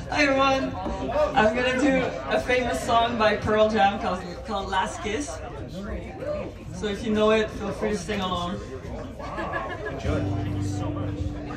Hi everyone! I'm gonna do a famous song by Pearl Jam called Last Kiss. So if you know it, feel free to sing along. Enjoy. Thank you so much.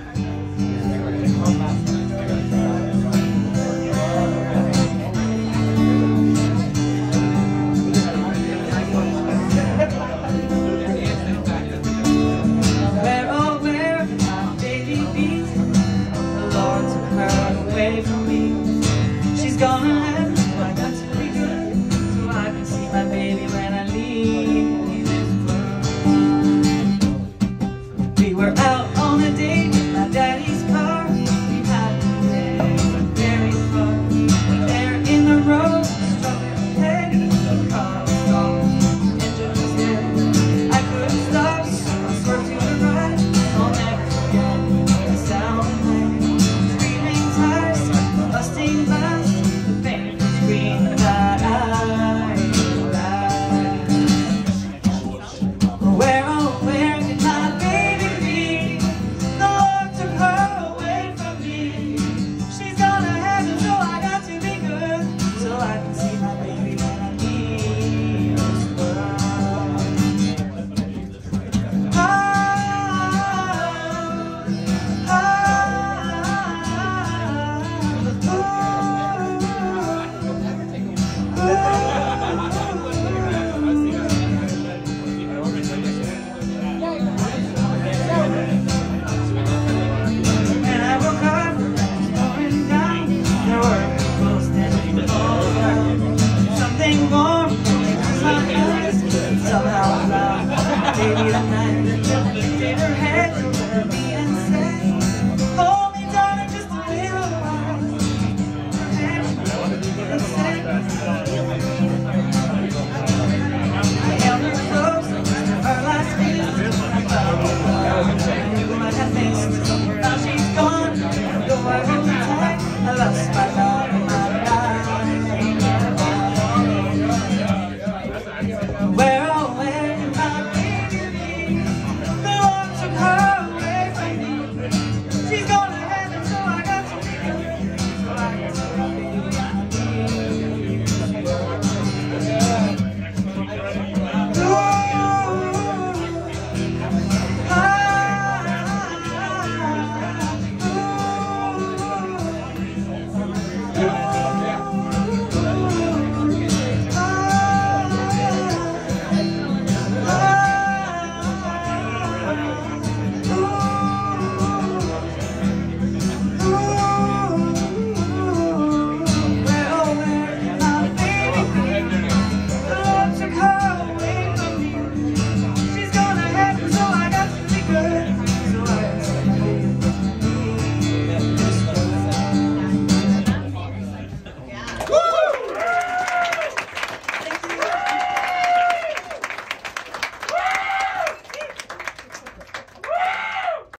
From me, she's gone to heaven, so I got to be good, so I can see my baby when I leave this world. We were out on a date in my daddy's car. We had to go very far. There in the road, struck her head. The car was stopped, engine was dead. I couldn't stop, so I swerved to the right. I'll never forget the sound of rain. Busting glass, the paint screen that I like. Where did my baby be? The Lord took her away from me. She's gone to heaven, so I got to be good, so I can see my baby when I leave this world. Something warm, somehow I found, baby,